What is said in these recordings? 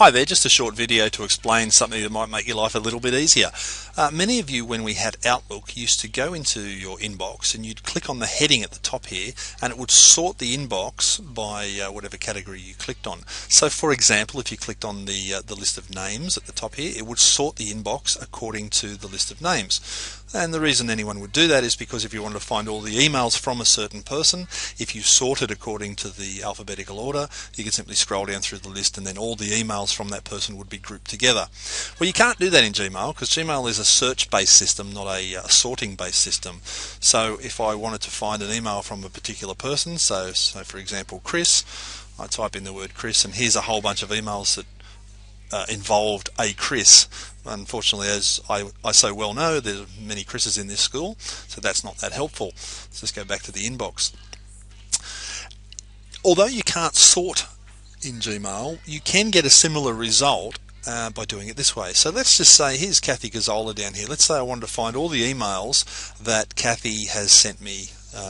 Hi there, just a short video to explain something that might make your life a little bit easier. Many of you, when we had Outlook, used to go into your inbox and you'd click on the heading at the top here and it would sort the inbox by whatever category you clicked on. So for example, if you clicked on the list of names at the top here, it would sort the inbox according to the list of names. And the reason anyone would do that is because if you wanted to find all the emails from a certain person, if you sorted according to the alphabetical order, you could simply scroll down through the list and then all the emails from that person would be grouped together. Well, you can't do that in Gmail because Gmail is a search-based system, not a sorting-based system. So if I wanted to find an email from a particular person, so for example Chris, I type in the word Chris and here's a whole bunch of emails that involved a Chris. Unfortunately, as I so well know, there's many Chris's in this school, so that's not that helpful. Let's just go back to the inbox. Although you can't sort in Gmail, you can get a similar result by doing it this way. So let's just say here's Kathy Gazzola down here. Let's say I wanted to find all the emails that Kathy has sent me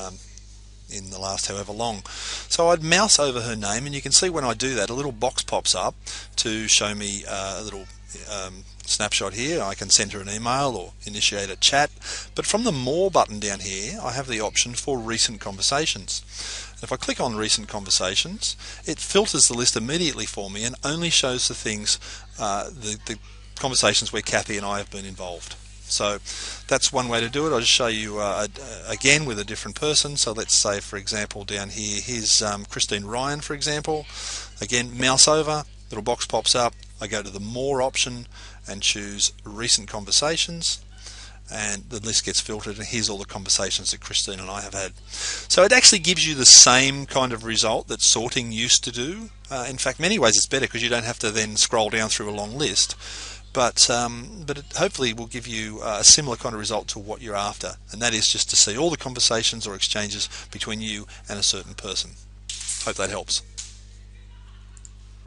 in the last however long. So I'd mouse over her name and you can see when I do that a little box pops up to show me a little snapshot here. I can send her an email or initiate a chat, but from the More button down here I have the option for recent conversations. If I click on recent conversations, it filters the list immediately for me and only shows the things, the conversations where Kathy and I have been involved. So that's one way to do it. I'll just show you again with a different person. So let's say, for example, down here, here's Christine Ryan, for example. Again, mouse over, little box pops up. I go to the More option and choose Recent Conversations, and the list gets filtered, and here's all the conversations that Christine and I have had. So it actually gives you the same kind of result that sorting used to do. In fact, many ways it's better because you don't have to then scroll down through a long list. But it hopefully will give you a similar kind of result to what you're after, and that is just to see all the conversations or exchanges between you and a certain person. Hope that helps.